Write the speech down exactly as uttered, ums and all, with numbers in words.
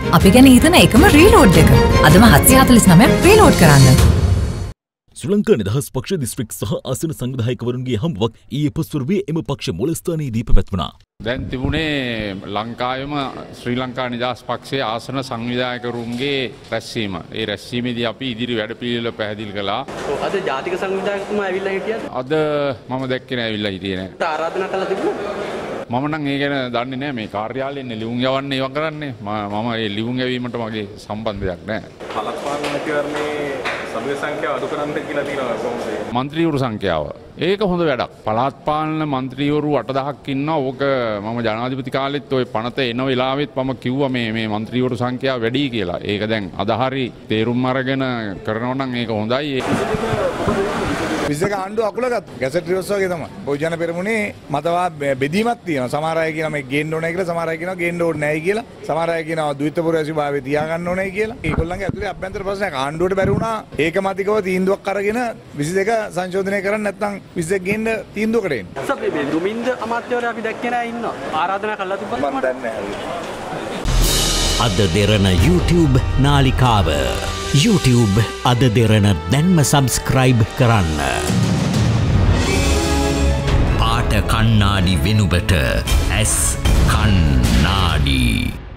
අපි ගැන හිතන එකම රීලෝඩ් එක. අදම හත්සිය හතළිස් නවයක් රීලෝඩ් කරන්න. ශ්‍රී ලංකා නිදහස් පක්ෂ දිස්ත්‍රික් සහ ආසන සංවිධායකවරුන්ගේ හමුවක් ඊයේ පස්වරුවේ එම පක්ෂ මූලස්ථානයේදී පැවැත්වුණා. දැන් තිබුණේ ලංකාවේම ශ්‍රී ලංකා නිදහස් පක්ෂයේ ආසන සංවිධායකවරුන්ගේ රැස්වීම. ඒ රැස්වීමේදී අපි ඉදිරි වැඩපිළිවෙල පැහැදිලි කළා. අද ජාතික සංවිධායකතුමා ඇවිල්ලා හිටියද? අද මම දැක්කේ නෑ ඇවිල්ලා හිටියේ නෑ. ආරාධනා කළා තිබුණා? මම නම් ඒ ගැන දන්නේ නැහැ මේ කාර්යාලයෙන් ලියුම් යවන්න ඒවා කරන්නේ මම ඒ ලියුම් යවීමට මගේ සම්බන්ධයක් නැහැ. පළාත් පාලන මැතිවරණයේ සභ්‍ය සංඛ්‍යාව අඩු කරන්න කියලා තියෙනවා කොහොමද? മന്ത്രിවරු සංඛ්‍යාව. ඒක හොඳ වැඩක්. පළාත් පාලන മന്ത്രിවරු අටදහක් ඉන්නවා. ඕක මම ජනාධිපති කාලෙත් ওই පනත එන වෙලාවෙත් මම කිව්වා මේ මේ മന്ത്രിවරු සංඛ්‍යාව වැඩි කියලා. ඒක දැන් අදහරි තේරුම් අරගෙන කරනවා නම් ඒක හොඳයි. විශේෂ ආණ්ඩුව අකුලගත් ගැසට් රිවර්ස් වගේ තමයි. පොජන පෙරමුණේ මතවාද බෙදීමක් තියෙනවා. සමහර අය කියනවා මේ ගේන්න ඕනේ කියලා, සමහර අය කියනවා ගේන්න ඕනේ නැහැ කියලා. සමහර අය කියනවා ද්විත්වපුරයසි භාවයේ තියාගන්න ඕනේ කියලා. ඒගොල්ලන්ගේ ඇතුලේ අභ්‍යන්තර ප්‍රශ්නයක් ආණ්ඩුවට බැරි වුණා. ඒකමතිකව තීන්දුවක් අරගෙන විසි දෙක සංශෝධනය කරන්න නැත්නම් විසි දෙක ගේන්න තීන්දුවකට එන්න. සබ් මේ දුමින්ද අමාත්‍යවරයා අපි දැක්කේ නැහැ ඉන්නවා. ආරාධනා කළා තිබ්බද? මම දන්නේ නැහැ. අද දෙරණ YouTube නාලිකාව YouTube අද දෙරණ දැන්ම සබස්ක්‍රයිබ් කරන්න. පාට කන්නාඩි වෙනුබට ඇස් කන්නාඩි